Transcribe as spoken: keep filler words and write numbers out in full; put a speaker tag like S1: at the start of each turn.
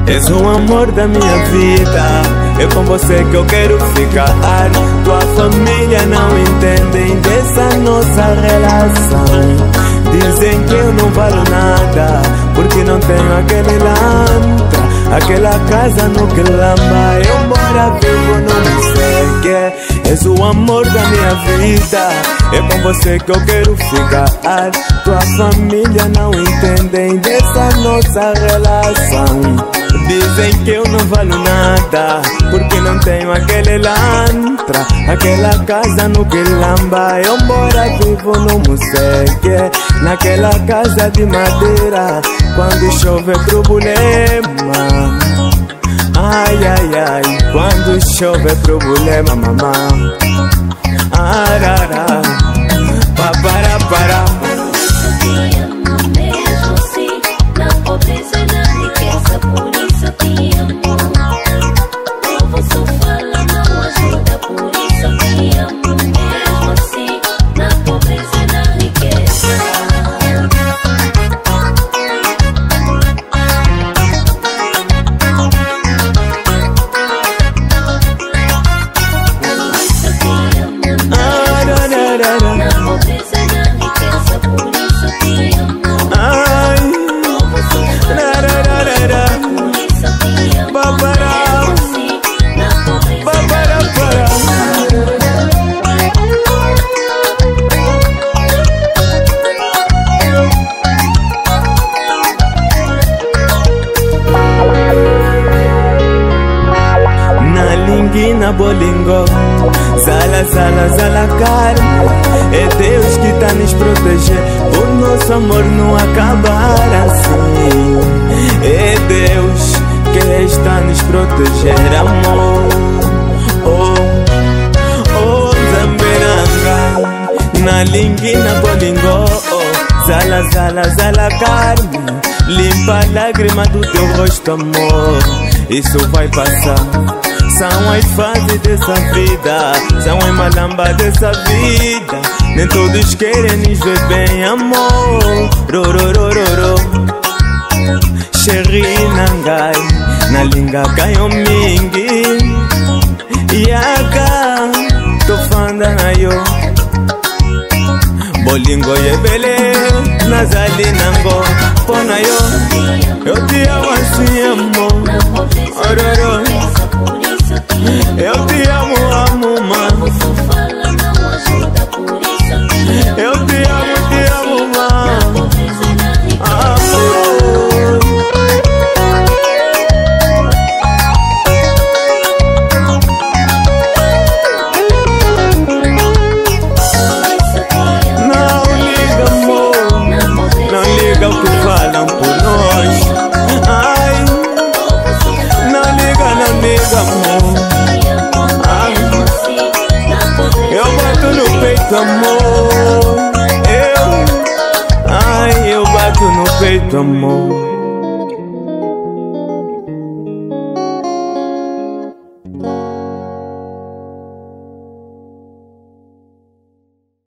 S1: És o amor da minha vida, é com você que eu quero ficar. Tua família não entendem dessa nossa relação. Dizem que eu não valo nada, porque não tenho aquele lantra, aquela casa no quilamba. Eu moro vivo no Museque. És o amor da minha vida, é com você que eu quero ficar. Tua família não entendem dessa nossa relação. Dizem que eu não valo nada, porque não tenho aquele lantra, aquela casa no quilamba. Eu moro vivo no Museque, naquela casa de madeira. Quando chove é problema, ai, ai, ai. Quando chove é problema, mamãe. Arara, papara, para. Na bolingo, zala, zala, zala, carne. É Deus que tá nos proteger, por nosso amor não acabar assim. É Deus que está nos proteger, amor. Oh, oh, Zamberanga. Na linguina bolingo, oh, zala, zala, zala, carne. Limpa a lágrima do teu rosto, amor. Isso vai passar. São as fases dessa vida, são as malambas dessa vida. Nem todos querem nos ver bem, amor. Rororororo, Xerri nangai, na linga caio mingi. Yaka, tô fanda na yo. Bolingo ye bele, nazali nango. Pona yo, eu te amo assim, amor. Ororo, eu te amo, amo, mano. Eu te amo, te amo, mano. Amor. Não liga, amor. Não liga o que falam por nós. Ai, não liga, não liga, amor. Eu bato no peito, amor. Eu, ai, eu bato no peito, amor.